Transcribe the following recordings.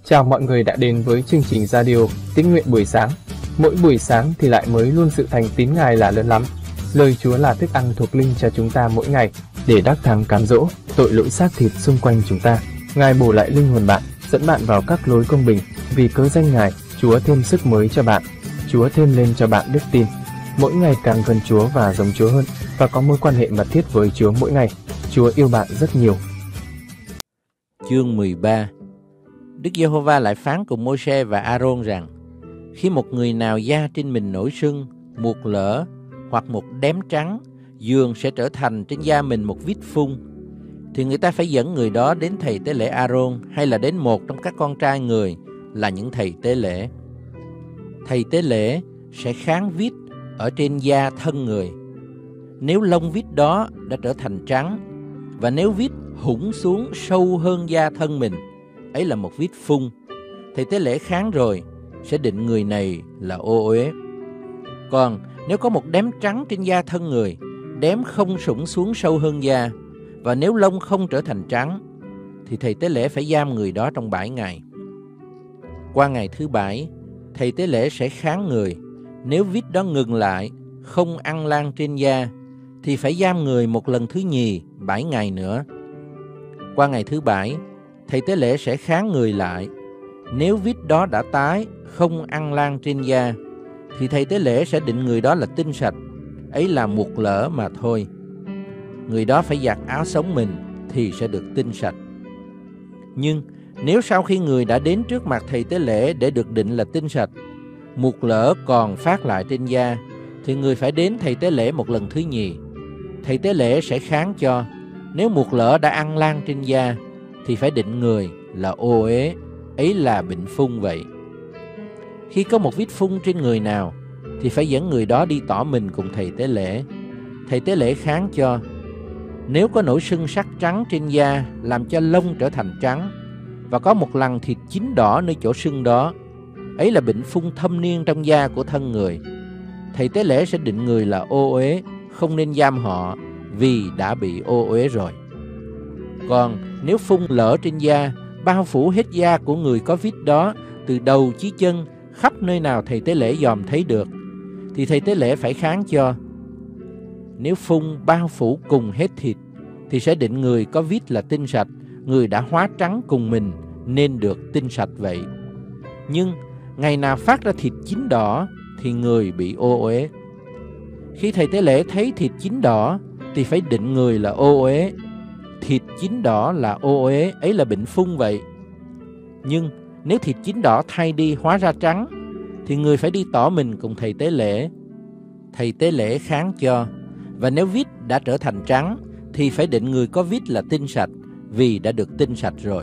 Chào mọi người đã đến với chương trình radio Tín nguyện buổi sáng. Mỗi buổi sáng thì lại mới luôn sự thành tín Ngài là lớn lắm. Lời Chúa là thức ăn thuộc linh cho chúng ta mỗi ngày để đắc thắng cám dỗ tội lỗi xác thịt xung quanh chúng ta. Ngài bổ lại linh hồn bạn, dẫn bạn vào các lối công bình. Vì cớ danh Ngài, Chúa thêm sức mới cho bạn. Chúa thêm lên cho bạn đức tin. Mỗi ngày càng gần Chúa và giống Chúa hơn, và có mối quan hệ mật thiết với Chúa mỗi ngày. Chúa yêu bạn rất nhiều. Chương 13. Đức Giê-hô-va lại phán cùng Môi-se và A-rôn rằng: khi một người nào da trên mình nổi sưng, muột lở hoặc một đốm trắng, dường sẽ trở thành trên da mình một vết phun, thì người ta phải dẫn người đó đến thầy tế lễ A-rôn, hay là đến một trong các con trai người là những thầy tế lễ. Thầy tế lễ sẽ kháng vết ở trên da thân người. Nếu lông vết đó đã trở thành trắng, và nếu vết hủng xuống sâu hơn da thân mình, ấy là một vết phun, thầy tế lễ kháng rồi sẽ định người này là ô uế. Còn nếu có một đốm trắng trên da thân người, đốm không sũng xuống sâu hơn da, và nếu lông không trở thành trắng, thì thầy tế lễ phải giam người đó trong 7 ngày. Qua ngày thứ 7, thầy tế lễ sẽ kháng người. Nếu vết đó ngừng lại, không ăn lan trên da, thì phải giam người một lần thứ nhì 7 ngày nữa. Qua ngày thứ 7, thầy tế lễ sẽ kháng người lại. Nếu vết đó đã tái, không ăn lan trên da, thì thầy tế lễ sẽ định người đó là tinh sạch, ấy là muột lở mà thôi. Người đó phải giặt áo sống mình thì sẽ được tinh sạch. Nhưng nếu sau khi người đã đến trước mặt thầy tế lễ để được định là tinh sạch, muột lở còn phát lại trên da, thì người phải đến thầy tế lễ một lần thứ nhì. Thầy tế lễ sẽ kháng cho. Nếu muột lở đã ăn lan trên da, thì phải định người là ô uế, ấy là bệnh phun vậy. Khi có một vết phun trên người nào, thì phải dẫn người đó đi tỏ mình cùng thầy tế lễ. Thầy tế lễ kháng cho. Nếu có nổi sưng sắc trắng trên da làm cho lông trở thành trắng, và có một lằn thịt chín đỏ nơi chỗ sưng đó, ấy là bệnh phun thâm niên trong da của thân người. Thầy tế lễ sẽ định người là ô uế, không nên giam họ, vì đã bị ô uế rồi. Còn nếu phun lở trên da, bao phủ hết da của người có vết đó, từ đầu chí chân, khắp nơi nào thầy tế lễ dòm thấy được, thì thầy tế lễ phải kháng cho. Nếu phun bao phủ cùng hết thịt, thì sẽ định người có vết là tinh sạch, người đã hóa trắng cùng mình nên được tinh sạch vậy. Nhưng ngày nào phát ra thịt chín đỏ, thì người bị ô uế. Khi thầy tế lễ thấy thịt chín đỏ, thì phải định người là ô uế. Thịt chín đỏ là ô uế, ấy là bệnh phun vậy. Nhưng nếu thịt chín đỏ thay đi hóa ra trắng, thì người phải đi tỏ mình cùng thầy tế lễ. Thầy tế lễ kháng cho. Và nếu vết đã trở thành trắng, thì phải định người có vết là tinh sạch, vì đã được tinh sạch rồi.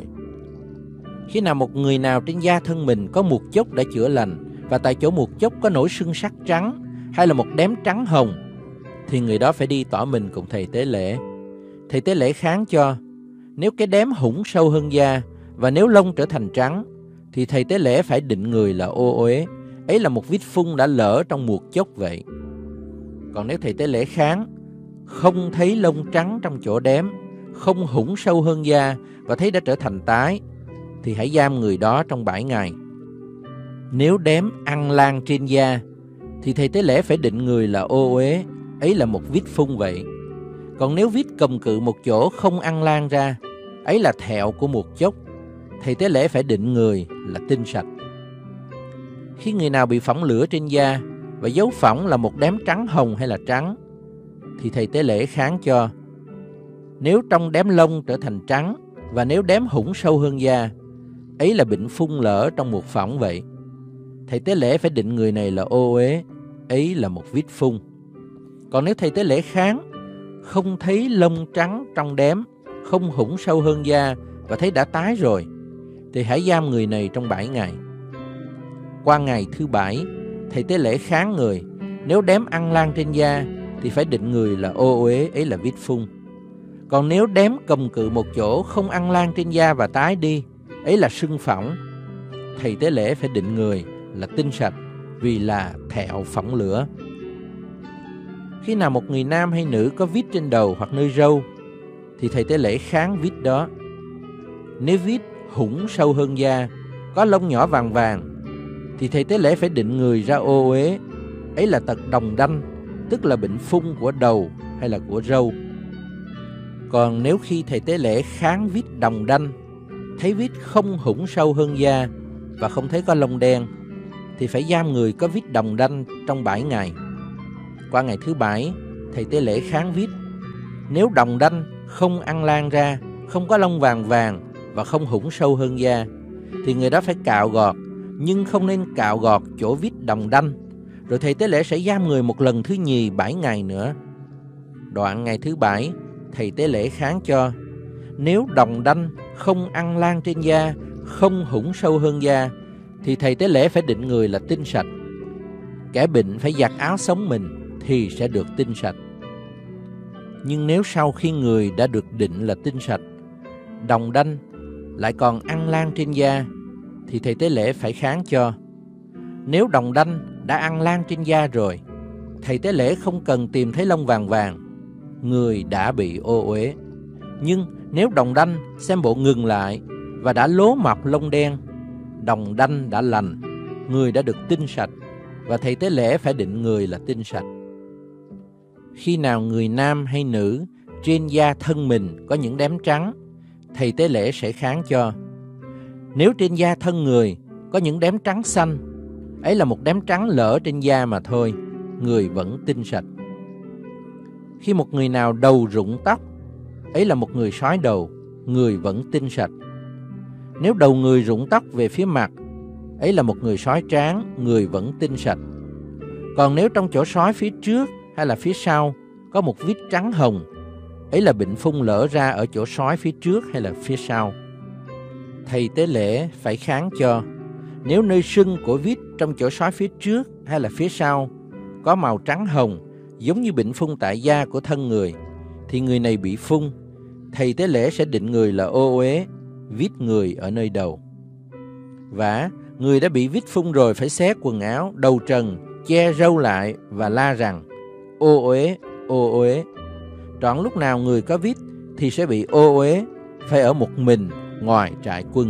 Khi nào một người nào trên da thân mình có muột chốc đã chữa lành, và tại chỗ muột chốc có nổi sưng sắc trắng, hay là một đốm trắng hồng, thì người đó phải đi tỏ mình cùng thầy tế lễ. Thầy tế lễ kháng cho. Nếu cái đốm hủng sâu hơn da, và nếu lông trở thành trắng, thì thầy tế lễ phải định người là ô uế, ấy là một vết phun đã lở trong muột chốc vậy. Còn nếu thầy tế lễ kháng, không thấy lông trắng trong chỗ đốm, không hủng sâu hơn da, và thấy đã trở thành tái, thì hãy giam người đó trong 7 ngày. Nếu đốm ăn lan trên da, thì thầy tế lễ phải định người là ô uế, ấy là một vết phun vậy. Còn nếu vết cầm cự một chỗ không ăn lan ra, ấy là thẹo của muột chốc, thầy tế lễ phải định người là tinh sạch. Khi người nào bị phỏng lửa trên da, và dấu phỏng là một đốm trắng hồng hay là trắng, thì thầy tế lễ kháng cho. Nếu trong đốm lông trở thành trắng, và nếu đốm hủng sâu hơn da, ấy là bệnh phun lở trong một phỏng vậy. Thầy tế lễ phải định người này là ô uế, ấy là một vết phun. Còn nếu thầy tế lễ kháng, không thấy lông trắng trong đốm, không hủng sâu hơn da, và thấy đã tái rồi, thì hãy giam người này trong 7 ngày. Qua ngày thứ 7, thầy tế lễ kháng người. Nếu đốm ăn lan trên da, thì phải định người là ô uế, ấy là vết phun. Còn nếu đốm cầm cự một chỗ không ăn lan trên da và tái đi, ấy là sưng phỏng, thầy tế lễ phải định người là tinh sạch, vì là thẹo phỏng lửa. Khi nào một người nam hay nữ có vết trên đầu hoặc nơi râu, thì thầy tế lễ kháng vết đó. Nếu vết hủng sâu hơn da, có lông nhỏ vàng vàng, thì thầy tế lễ phải định người ra ô uế. Ấy là tật đồng đanh, tức là bệnh phung của đầu hay là của râu. Còn nếu khi thầy tế lễ kháng vít đồng đanh, thấy vít không hủng sâu hơn da và không thấy có lông đen, thì phải giam người có vít đồng đanh trong 7 ngày. Qua ngày thứ 7, thầy tế lễ kháng vít. Nếu đồng đanh không ăn lan ra, không có lông vàng vàng và không hủng sâu hơn da, thì người đó phải cạo gọt, nhưng không nên cạo gọt chỗ vít đồng đanh. Rồi thầy tế lễ sẽ giam người một lần thứ nhì 7 ngày nữa. Đoạn ngày thứ 7, thầy tế lễ kháng cho. Nếu đồng đanh không ăn lan trên da, không hủng sâu hơn da, thì thầy tế lễ phải định người là tinh sạch. Kẻ bệnh phải giặt áo sống mình thì sẽ được tinh sạch. Nhưng nếu sau khi người đã được định là tinh sạch, đồng đanh lại còn ăn lan trên da, thì thầy tế lễ phải kháng cho. Nếu đồng đanh đã ăn lan trên da rồi, thầy tế lễ không cần tìm thấy lông vàng vàng, người đã bị ô uế. Nhưng nếu đồng đanh xem bộ ngừng lại và đã lố mọc lông đen, đồng đanh đã lành, người đã được tinh sạch, và thầy tế lễ phải định người là tinh sạch. Khi nào người nam hay nữ trên da thân mình có những đốm trắng, thầy tế lễ sẽ kháng cho. Nếu trên da thân người có những đốm trắng xanh, ấy là một đốm trắng lở trên da mà thôi, người vẫn tinh sạch. Khi một người nào đầu rụng tóc, ấy là một người sói đầu, người vẫn tinh sạch. Nếu đầu người rụng tóc về phía mặt, ấy là một người sói trán, người vẫn tinh sạch. Còn nếu trong chỗ sói phía trước hay là phía sau có một vít trắng hồng, ấy là bệnh phung lở ra ở chỗ sói phía trước hay là phía sau. Thầy tế lễ phải kháng cho. Nếu nơi sưng của vít trong chỗ sói phía trước hay là phía sau có màu trắng hồng, giống như bệnh phung tại da của thân người, thì người này bị phung. Thầy tế lễ sẽ định người là ô uế, vít người ở nơi đầu. Và người đã bị vít phung rồi phải xé quần áo, đầu trần, che râu lại và la rằng ô uế, ô uế. Trọn lúc nào người có vít thì sẽ bị ô uế, phải ở một mình ngoài trại quân.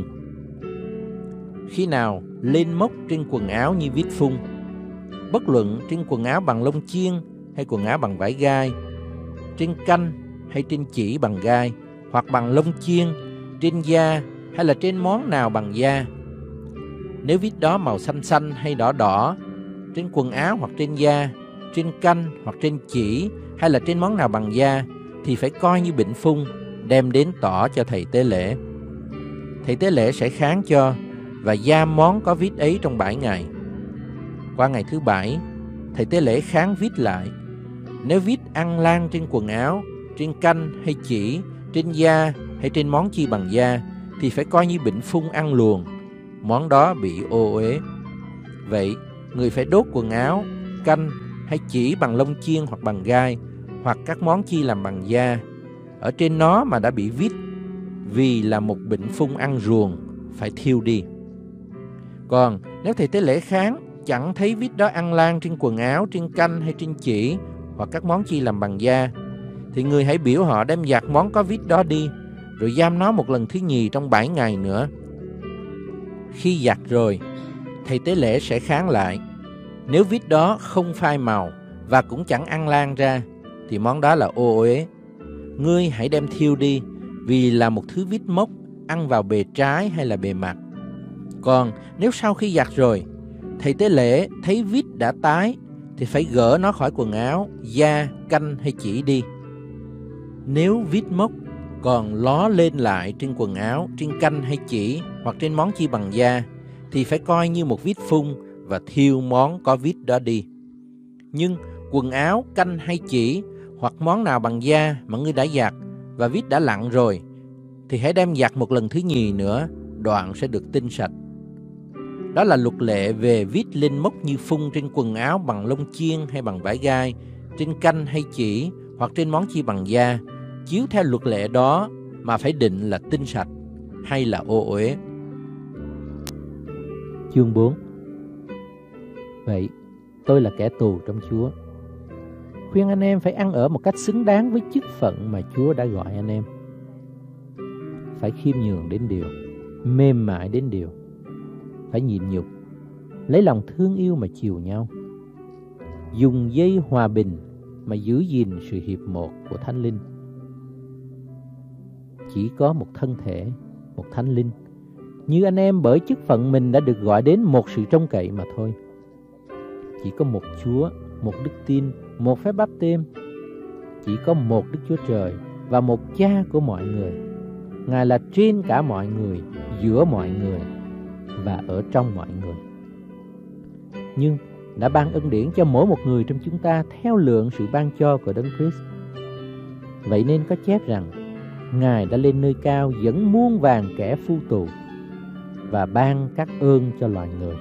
Khi nào lên mốc trên quần áo như vít phung, bất luận trên quần áo bằng lông chiên hay quần áo bằng vải gai, trên canh hay trên chỉ bằng gai, hoặc bằng lông chiên, trên da hay là trên món nào bằng da. Nếu vít đó màu xanh xanh hay đỏ đỏ, trên quần áo hoặc trên da, trên canh hoặc trên chỉ hay là trên món nào bằng da, thì phải coi như bệnh phung, đem đến tỏ cho thầy tế lễ. Thầy tế lễ sẽ kháng cho và giam món có vít ấy trong 7 ngày. Qua ngày thứ 7, thầy tế lễ kháng vít lại. Nếu vít ăn lan trên quần áo, trên canh hay chỉ, trên da hay trên món chi bằng da, thì phải coi như bệnh phung ăn luồn, món đó bị ô uế. Vậy, người phải đốt quần áo, canh hay chỉ bằng lông chiên hoặc bằng gai, hoặc các món chi làm bằng da, ở trên nó mà đã bị vít, vì là một bệnh phung ăn ruồng, phải thiêu đi. Còn nếu thầy tế lễ kháng chẳng thấy vít đó ăn lan trên quần áo, trên canh hay trên chỉ, hoặc các món chi làm bằng da, thì người hãy biểu họ đem giặt món có vít đó đi, rồi giam nó một lần thứ nhì trong 7 ngày nữa. Khi giặt rồi, thầy tế lễ sẽ kháng lại. Nếu vít đó không phai màu và cũng chẳng ăn lan ra, thì món đó là ô uế. Ngươi hãy đem thiêu đi, vì là một thứ vít mốc ăn vào bề trái hay là bề mặt. Còn nếu sau khi giặt rồi, thầy tế lễ thấy vít đã tái, thì phải gỡ nó khỏi quần áo, da, canh hay chỉ đi. Nếu vít mốc còn ló lên lại trên quần áo, trên canh hay chỉ, hoặc trên món chi bằng da, thì phải coi như một vít phung và thiêu món có vít đó đi. Nhưng quần áo, canh hay chỉ, hoặc món nào bằng da mà ngươi đã giặt và vít đã lặn rồi, thì hãy đem giặt một lần thứ nhì nữa, đoạn sẽ được tinh sạch. Đó là luật lệ về vít lên mốc như phung trên quần áo bằng lông chiên hay bằng vải gai, trên canh hay chỉ, hoặc trên món chi bằng da. Chiếu theo luật lệ đó mà phải định là tinh sạch hay là ô uế. Chương 4. Vậy, tôi là kẻ tù trong Chúa, khuyên anh em phải ăn ở một cách xứng đáng với chức phận mà Chúa đã gọi anh em. Phải khiêm nhường đến điều, mềm mại đến điều. phải nhịn nhục, lấy lòng thương yêu mà chiều nhau, dùng dây hòa bình mà giữ gìn sự hiệp một của Thánh Linh. Chỉ có một thân thể, một Thánh Linh, như anh em bởi chức phận mình đã được gọi đến một sự trông cậy mà thôi. Chỉ có một Chúa, một đức tin, một phép báp têm. Chỉ có một Đức Chúa Trời và một Cha của mọi người. Ngài là trên cả mọi người, giữa mọi người và ở trong mọi người. Nhưng đã ban ân điển cho mỗi một người trong chúng ta theo lượng sự ban cho của Đấng Christ. Vậy nên có chép rằng Ngài đã lên nơi cao dẫn muôn vàn kẻ phu tù và ban các ơn cho loài người.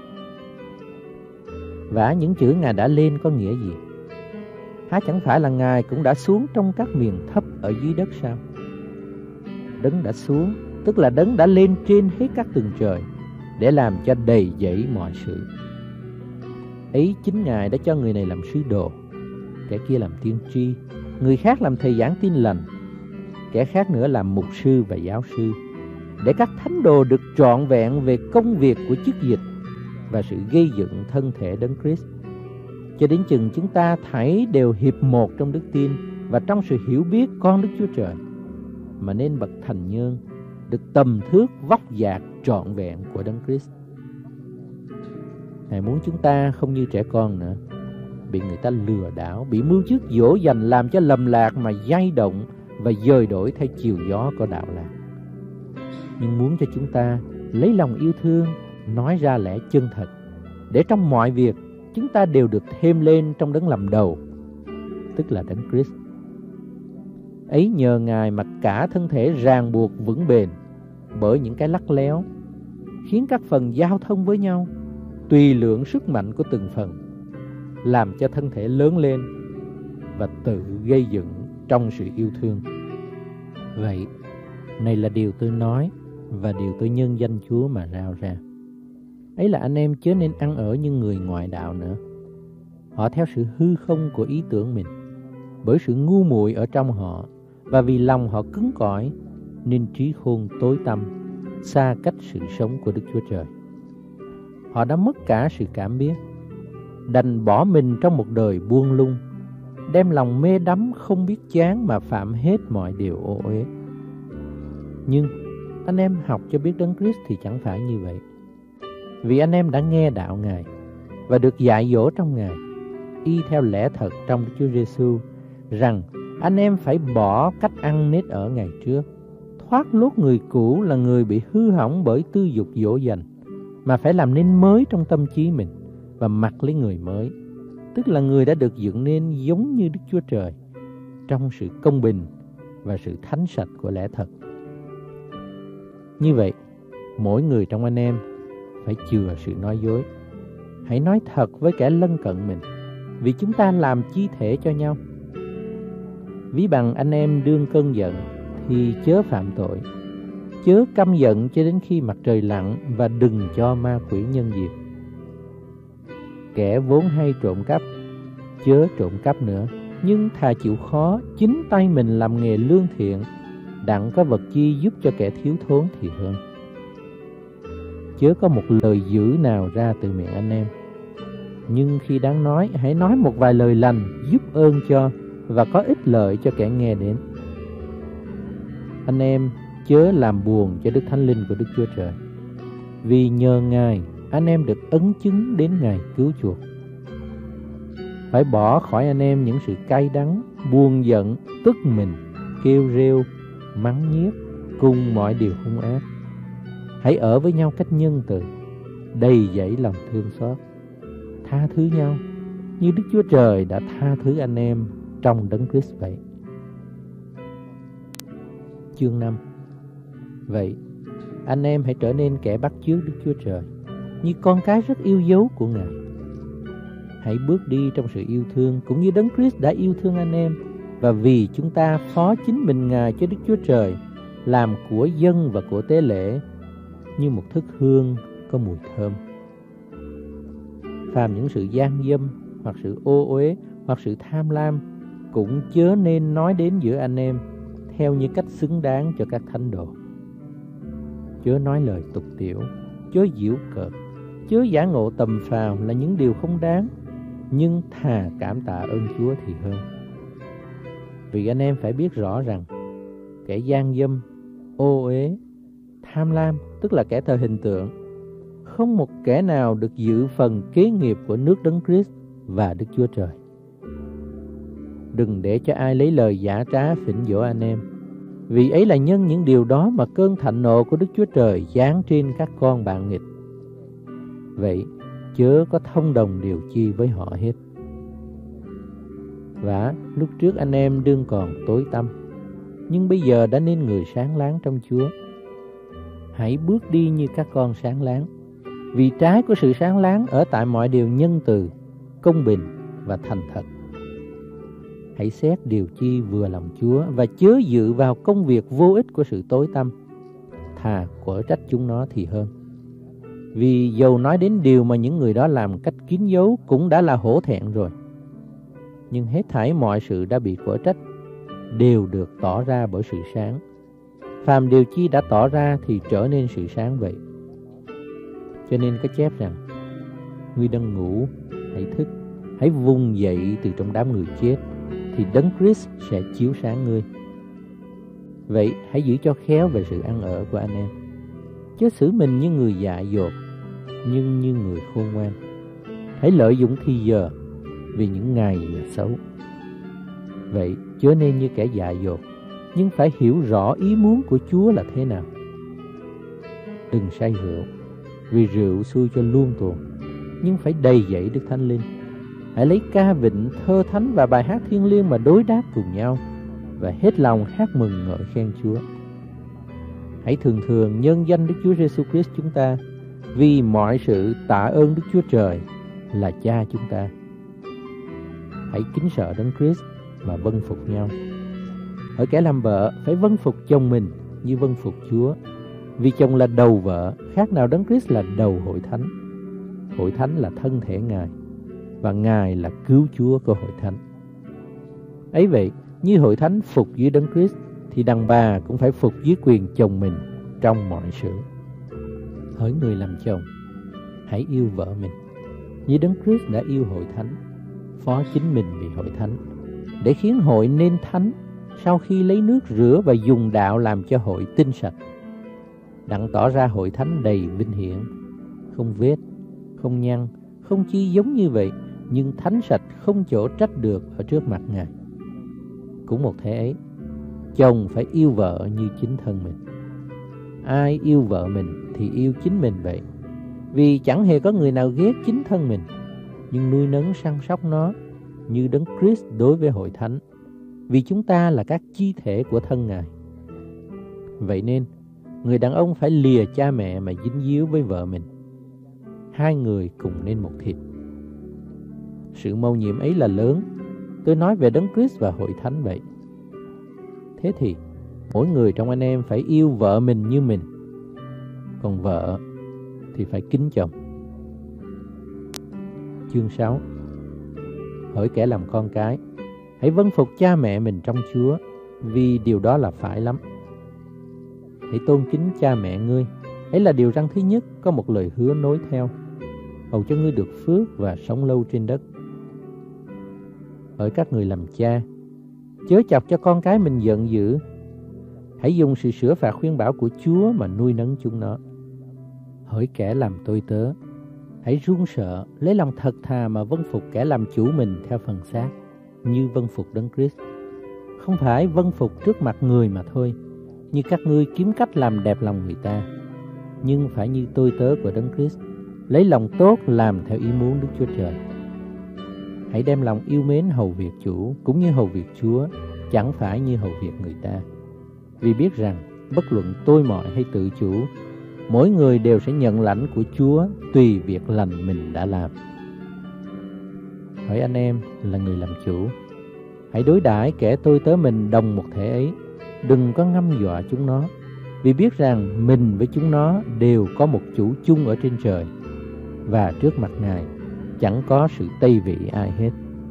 Và những chữ Ngài đã lên có nghĩa gì? Há chẳng phải là Ngài cũng đã xuống trong các miền thấp ở dưới đất sao? Đấng đã xuống, tức là Đấng đã lên trên hết các tầng trời để làm cho đầy dẫy mọi sự. Ấy chính Ngài đã cho người này làm sứ đồ, kẻ kia làm tiên tri, người khác làm thầy giảng tin lành, kẻ khác nữa làm mục sư và giáo sư, để các thánh đồ được trọn vẹn về công việc của chức dịch và sự gây dựng thân thể Đấng Christ, cho đến chừng chúng ta thảy đều hiệp một trong đức tin và trong sự hiểu biết con Đức Chúa Trời, mà nên bậc thành nhân, được tầm thước vóc dạc trọn vẹn của Đấng Christ. Ngài muốn chúng ta không như trẻ con nữa, bị người ta lừa đảo, bị mưu trước dỗ dành làm cho lầm lạc mà dao động và dời đổi theo chiều gió của đạo lạc. Nhưng muốn cho chúng ta lấy lòng yêu thương, nói ra lẽ chân thật, để trong mọi việc chúng ta đều được thêm lên trong Đấng làm đầu, tức là Đấng Christ. Ấy nhờ Ngài mà cả thân thể ràng buộc vững bền bởi những cái lắt léo, khiến các phần giao thông với nhau tùy lượng sức mạnh của từng phần, làm cho thân thể lớn lên và tự gây dựng trong sự yêu thương. Vậy, này là điều tôi nói và điều tôi nhân danh Chúa mà rao ra. Ấy là anh em chớ nên ăn ở như người ngoại đạo nữa. Họ theo sự hư không của ý tưởng mình, bởi sự ngu muội ở trong họ, và vì lòng họ cứng cỏi nên trí khôn tối tăm, xa cách sự sống của Đức Chúa Trời. Họ đã mất cả sự cảm biết, đành bỏ mình trong một đời buông lung, đem lòng mê đắm không biết chán mà phạm hết mọi điều ô uế. Nhưng anh em học cho biết Đấng Christ thì chẳng phải như vậy. Vì anh em đã nghe đạo Ngài và được dạy dỗ trong Ngài, y theo lẽ thật trong Đức Chúa Giêsu, rằng anh em phải bỏ cách ăn nết ở ngày trước, thoát lốt người cũ là người bị hư hỏng bởi tư dục dỗ dành, mà phải làm nên mới trong tâm trí mình và mặc lấy người mới, tức là người đã được dựng nên giống như Đức Chúa Trời trong sự công bình và sự thánh sạch của lẽ thật. Như vậy, mỗi người trong anh em phải chừa sự nói dối. Hãy nói thật với kẻ lân cận mình, vì chúng ta làm chi thể cho nhau. Ví bằng anh em đương cơn giận thì chớ phạm tội, chớ căm giận cho đến khi mặt trời lặn, và đừng cho ma quỷ nhân dịp. Kẻ vốn hay trộm cắp, chớ trộm cắp nữa, nhưng thà chịu khó, chính tay mình làm nghề lương thiện, đặng có vật chi giúp cho kẻ thiếu thốn thì hơn. Chớ có một lời dữ nào ra từ miệng anh em, nhưng khi đáng nói, hãy nói một vài lời lành giúp ơn cho và có ích lợi cho kẻ nghe đến. Anh em chớ làm buồn cho Đức Thánh Linh của Đức Chúa Trời, vì nhờ Ngài anh em được ấn chứng đến ngày cứu chuộc. Phải bỏ khỏi anh em những sự cay đắng, buồn giận, tức mình, kêu rêu, mắng nhiếc cùng mọi điều hung ác. Hãy ở với nhau cách nhân từ, đầy dẫy lòng thương xót, tha thứ nhau như Đức Chúa Trời đã tha thứ anh em trong Đấng Christ vậy. Chương 5. Vậy, anh em hãy trở nên kẻ bắt chước Đức Chúa Trời, như con cái rất yêu dấu của Ngài. Hãy bước đi trong sự yêu thương, cũng như Đấng Christ đã yêu thương anh em, và vì chúng ta phó chính mình Ngài cho Đức Chúa Trời, làm của dân và của tế lễ, như một thức hương có mùi thơm. Phàm những sự gian dâm, hoặc sự ô uế, hoặc sự tham lam, cũng chớ nên nói đến giữa anh em, theo như cách xứng đáng cho các thánh đồ. Chớ nói lời tục tiểu, chớ giễu cợt, chớ giả ngộ tầm phào là những điều không đáng, nhưng thà cảm tạ ơn Chúa thì hơn. Vì anh em phải biết rõ rằng kẻ gian dâm, ô uế, tham lam, tức là kẻ thờ hình tượng, không một kẻ nào được dự phần kế nghiệp của nước Đấng Christ và Đức Chúa Trời. Đừng để cho ai lấy lời giả trá phỉnh dỗ anh em, vì ấy là nhân những điều đó mà cơn thạnh nộ của Đức Chúa Trời giáng trên các con bạn nghịch. Vậy chớ có thông đồng điều chi với họ hết. Và lúc trước anh em đương còn tối tăm, nhưng bây giờ đã nên người sáng láng trong Chúa. Hãy bước đi như các con sáng láng, vì trái của sự sáng láng ở tại mọi điều nhân từ, công bình và thành thật. Hãy xét điều chi vừa lòng Chúa và chớ dự vào công việc vô ích của sự tối tăm, thà quở trách chúng nó thì hơn. Vì dầu nói đến điều mà những người đó làm cách kín dấu cũng đã là hổ thẹn rồi. Nhưng hết thảy mọi sự đã bị quở trách đều được tỏ ra bởi sự sáng. Phàm điều chi đã tỏ ra thì trở nên sự sáng vậy. Cho nên có chép rằng: ngươi đang ngủ, hãy thức, hãy vùng dậy từ trong đám người chết, thì Đấng Christ sẽ chiếu sáng ngươi. Vậy hãy giữ cho khéo về sự ăn ở của anh em, chớ xử mình như người dại dột, nhưng như người khôn ngoan. Hãy lợi dụng thì giờ, vì những ngày là xấu. Vậy chớ nên như kẻ dại dột, nhưng phải hiểu rõ ý muốn của Chúa là thế nào. Đừng say rượu, vì rượu xui cho luông tuồng, nhưng phải đầy dẫy Đức Thánh Linh. Hãy lấy ca vịnh, thơ thánh và bài hát thiêng liêng mà đối đáp cùng nhau, và hết lòng hát mừng ngợi khen Chúa. Hãy thường thường nhân danh Đức Chúa Giêsu Christ chúng ta, vì mọi sự tạ ơn Đức Chúa Trời là Cha chúng ta. Hãy kính sợ Đấng Christ và vâng phục nhau. Hỡi kẻ làm vợ phải vâng phục chồng mình như vâng phục Chúa, vì chồng là đầu vợ, khác nào Đấng Christ là đầu hội thánh. Hội thánh là thân thể Ngài, và Ngài là cứu Chúa của hội thánh. Ấy vậy, như hội thánh phục dưới Đấng Christ, thì đàn bà cũng phải phục dưới quyền chồng mình trong mọi sự. Hỡi người làm chồng, hãy yêu vợ mình, như Đấng Christ đã yêu hội thánh, phó chính mình vì hội thánh, để khiến hội nên thánh, sau khi lấy nước rửa và dùng đạo làm cho hội tinh sạch, đặng tỏ ra hội thánh đầy vinh hiển, không vết, không nhăn, không chi giống như vậy, nhưng thánh sạch không chỗ trách được ở trước mặt Ngài. Cũng một thế ấy, chồng phải yêu vợ như chính thân mình. Ai yêu vợ mình thì yêu chính mình vậy. Vì chẳng hề có người nào ghét chính thân mình, nhưng nuôi nấng săn sóc nó như Đấng Christ đối với hội thánh, vì chúng ta là các chi thể của thân Ngài. Vậy nên, người đàn ông phải lìa cha mẹ mà dính díu với vợ mình. Hai người cùng nên một thịt. Sự mầu nhiệm ấy là lớn. Tôi nói về Đấng Christ và hội thánh vậy. Thế thì, mỗi người trong anh em phải yêu vợ mình như mình, còn vợ thì phải kính chồng. Chương 6. Hỡi kẻ làm con cái, hãy vâng phục cha mẹ mình trong Chúa, vì điều đó là phải lắm. Hãy tôn kính cha mẹ ngươi, ấy là điều răn thứ nhất, có một lời hứa nối theo, hầu cho ngươi được phước và sống lâu trên đất. Hỡi các người làm cha, chớ chọc cho con cái mình giận dữ. Hãy dùng sự sửa phạt khuyên bảo của Chúa mà nuôi nấng chúng nó. Hỡi kẻ làm tôi tớ, hãy run sợ, lấy lòng thật thà mà vâng phục kẻ làm chủ mình theo phần xác, như vâng phục Đấng Christ. Không phải vâng phục trước mặt người mà thôi, như các ngươi kiếm cách làm đẹp lòng người ta, nhưng phải như tôi tớ của Đấng Christ, lấy lòng tốt làm theo ý muốn Đức Chúa Trời. Hãy đem lòng yêu mến hầu việc chủ, cũng như hầu việc Chúa, chẳng phải như hầu việc người ta. Vì biết rằng, bất luận tôi mọi hay tự chủ, mỗi người đều sẽ nhận lãnh của Chúa tùy việc lành mình đã làm. Hỡi anh em là người làm chủ, hãy đối đãi kẻ tôi tớ mình đồng một thể ấy, đừng có ngâm dọa chúng nó, vì biết rằng mình với chúng nó đều có một chủ chung ở trên trời, và trước mặt Ngài chẳng có sự tây vị ai hết.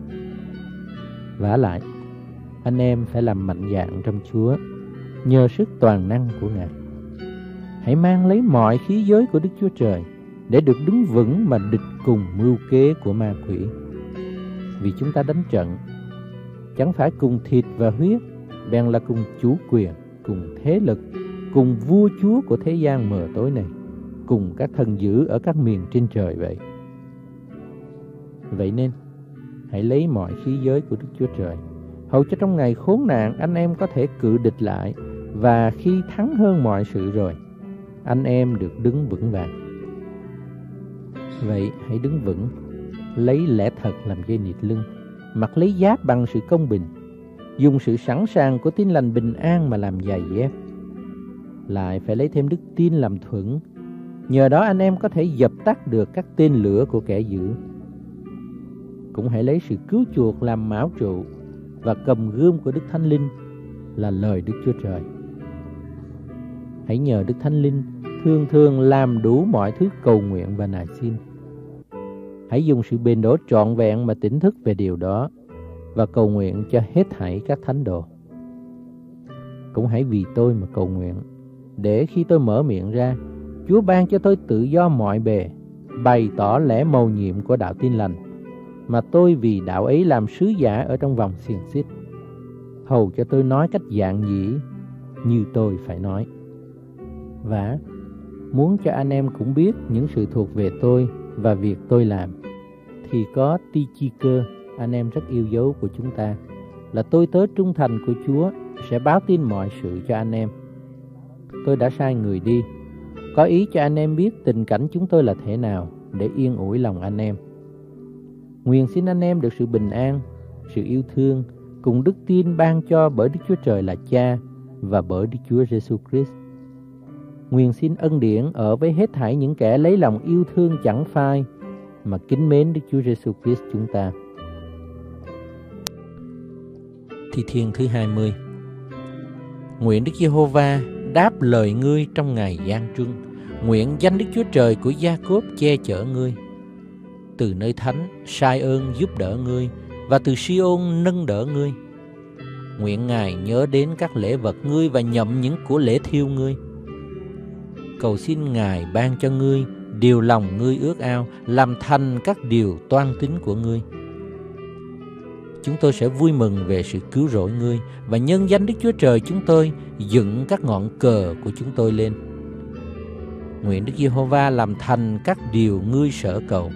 Vả lại, anh em phải làm mạnh dạn trong Chúa, nhờ sức toàn năng của Ngài. Hãy mang lấy mọi khí giới của Đức Chúa Trời, để được đứng vững mà địch cùng mưu kế của ma quỷ. Vì chúng ta đánh trận chẳng phải cùng thịt và huyết, bèn là cùng chủ quyền, cùng thế lực, cùng vua chúa của thế gian mờ tối này, cùng các thần dữ ở các miền trên trời vậy. Vậy nên hãy lấy mọi khí giới của Đức Chúa Trời, hầu cho trong ngày khốn nạn anh em có thể cự địch lại, và khi thắng hơn mọi sự rồi, anh em được đứng vững vàng. Vậy hãy đứng vững, lấy lẽ thật làm dây nịt lưng, mặc lấy giáp bằng sự công bình, dùng sự sẵn sàng của tin lành bình an mà làm giày dép. Lại phải lấy thêm đức tin làm thuẫn, nhờ đó anh em có thể dập tắt được các tên lửa của kẻ dữ. Cũng hãy lấy sự cứu chuộc làm mão trụ, và cầm gươm của Đức Thánh Linh là lời Đức Chúa Trời. Hãy nhờ Đức Thánh Linh thường thường làm đủ mọi thứ cầu nguyện và nài xin. Hãy dùng sự bền đổ trọn vẹn mà tỉnh thức về điều đó, và cầu nguyện cho hết thảy các thánh đồ. Cũng hãy vì tôi mà cầu nguyện, để khi tôi mở miệng ra, Chúa ban cho tôi tự do mọi bề, bày tỏ lẽ mầu nhiệm của đạo tin lành, mà tôi vì đạo ấy làm sứ giả ở trong vòng xiềng xích, hầu cho tôi nói cách dạn dĩ như tôi phải nói. Và muốn cho anh em cũng biết những sự thuộc về tôi và việc tôi làm, thì có Tychicơ, anh em rất yêu dấu của chúng ta, là tôi tớ trung thành của Chúa, sẽ báo tin mọi sự cho anh em. Tôi đã sai người đi, có ý cho anh em biết tình cảnh chúng tôi là thế nào, để yên ủi lòng anh em. Nguyện xin anh em được sự bình an, sự yêu thương cùng đức tin ban cho bởi Đức Chúa Trời là Cha và bởi Đức Chúa Giêsu Christ. Nguyện xin ân điển ở với hết thảy những kẻ lấy lòng yêu thương chẳng phai mà kính mến Đức Chúa Giêsu Christ chúng ta. Thi Thiên thứ 20. Nguyện Đức Giê-hô-va đáp lời ngươi trong ngày gian truân, nguyện danh Đức Chúa Trời của Gia-cốp che chở ngươi. Từ nơi thánh sai ơn giúp đỡ ngươi, và từ Si-ôn nâng đỡ ngươi. Nguyện Ngài nhớ đến các lễ vật ngươi và nhậm những của lễ thiêu ngươi. Cầu xin Ngài ban cho ngươi điều lòng ngươi ước ao, làm thành các điều toan tính của ngươi. Chúng tôi sẽ vui mừng về sự cứu rỗi ngươi, và nhân danh Đức Chúa Trời chúng tôi dựng các ngọn cờ của chúng tôi lên. Nguyện Đức Giê-hô-va làm thành các điều ngươi sở cầu.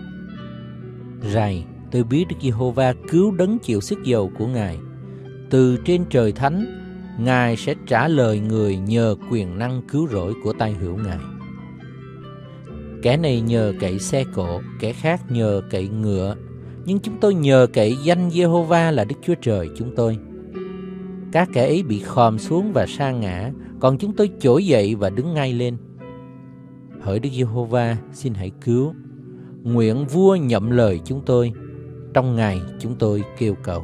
Rày, tôi biết Đức Giê-hô-va cứu đấng chịu sức dầu của Ngài. Từ trên trời thánh, Ngài sẽ trả lời người nhờ quyền năng cứu rỗi của tay hữu Ngài. Kẻ này nhờ cậy xe cộ, kẻ khác nhờ cậy ngựa, nhưng chúng tôi nhờ cậy danh Giê-hô-va là Đức Chúa Trời chúng tôi. Các kẻ ấy bị khòm xuống và sa ngã, còn chúng tôi trỗi dậy và đứng ngay lên. Hỡi Đức Giê-hô-va, xin hãy cứu. Nguyện vua nhậm lời chúng tôi, trong ngày chúng tôi kêu cầu.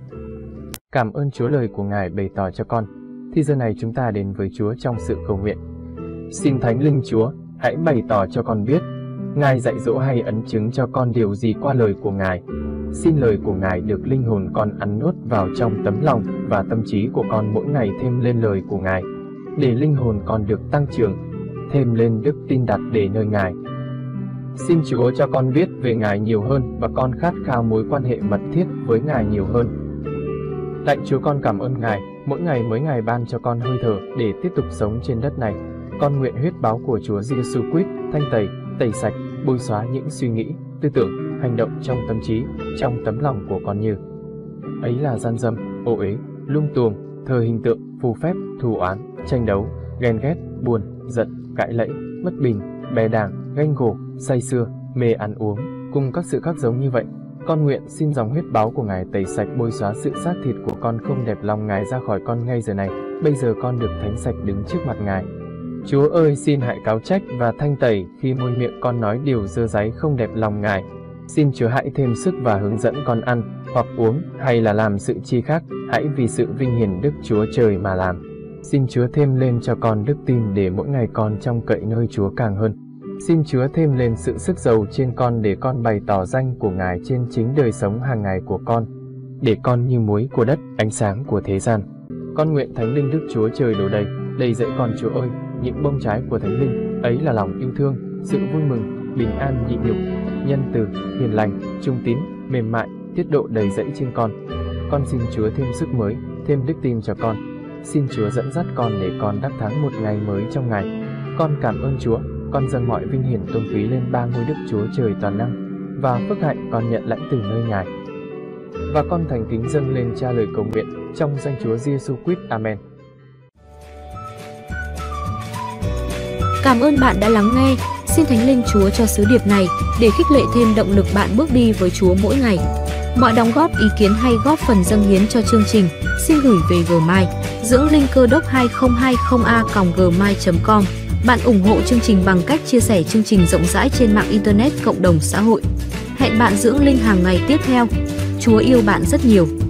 Cảm ơn Chúa lời của Ngài bày tỏ cho con. Thì giờ này chúng ta đến với Chúa trong sự cầu nguyện. Xin Thánh Linh Chúa, hãy bày tỏ cho con biết, Ngài dạy dỗ hay ấn chứng cho con điều gì qua lời của Ngài. Xin lời của Ngài được linh hồn con ăn nuốt vào trong tấm lòng và tâm trí của con mỗi ngày thêm lên lời của Ngài, để linh hồn con được tăng trưởng, thêm lên đức tin đặt để nơi Ngài. Xin Chúa cho con biết về Ngài nhiều hơn và con khát khao mối quan hệ mật thiết với Ngài nhiều hơn. Lạy Chúa, con cảm ơn Ngài, mỗi ngày ban cho con hơi thở để tiếp tục sống trên đất này. Con nguyện huyết báo của Chúa Giêsu Christ thanh tẩy sạch, bôi xóa những suy nghĩ, tư tưởng, hành động trong tâm trí, trong tấm lòng của con như ấy là gian dâm, ô uế, lung tuồng, thờ hình tượng, phù phép, thù oán, tranh đấu, ghen ghét, buồn, giận, cãi lẫy, bất bình, bè đảng, ganh gổ, say sưa, mê ăn uống, cùng các sự khác giống như vậy. Con nguyện xin dòng huyết báo của Ngài tẩy sạch, bôi xóa sự xác thịt của con không đẹp lòng Ngài ra khỏi con ngay giờ này. Bây giờ con được thánh sạch đứng trước mặt Ngài. Chúa ơi, xin hãy cáo trách và thanh tẩy khi môi miệng con nói điều dơ dáy không đẹp lòng Ngài. Xin Chúa hãy thêm sức và hướng dẫn con ăn, hoặc uống, hay là làm sự chi khác, hãy vì sự vinh hiển Đức Chúa Trời mà làm. Xin Chúa thêm lên cho con đức tin để mỗi ngày con trông cậy nơi Chúa càng hơn. Xin Chúa thêm lên sự sức giàu trên con để con bày tỏ danh của Ngài trên chính đời sống hàng ngày của con, để con như muối của đất, ánh sáng của thế gian. Con nguyện Thánh Linh Đức Chúa Trời đổ đầy dẫy con Chúa ơi, những bông trái của Thánh Linh, ấy là lòng yêu thương, sự vui mừng, bình an nhịn nhục, nhân từ, hiền lành, trung tín, mềm mại, tiết độ đầy dẫy trên con. Con xin Chúa thêm sức mới, thêm đức tin cho con. Xin Chúa dẫn dắt con để con đắc thắng một ngày mới trong ngày. Con cảm ơn Chúa, con dâng mọi vinh hiển tôn quý lên ba ngôi Đức Chúa Trời toàn năng, và phước hạnh con nhận lãnh từ nơi Ngài. Và con thành kính dâng lên Cha lời cầu nguyện trong danh Chúa Giêsu Christ. Amen. Cảm ơn bạn đã lắng nghe. Xin Thánh Linh Chúa cho sứ điệp này để khích lệ thêm động lực bạn bước đi với Chúa mỗi ngày. Mọi đóng góp, ý kiến hay góp phần dâng hiến cho chương trình xin gửi về Gmail dưỡng linh cơ đốc 2020a@gmail.com. Bạn ủng hộ chương trình bằng cách chia sẻ chương trình rộng rãi trên mạng internet, cộng đồng xã hội. Hẹn bạn dưỡng linh hàng ngày tiếp theo. Chúa yêu bạn rất nhiều.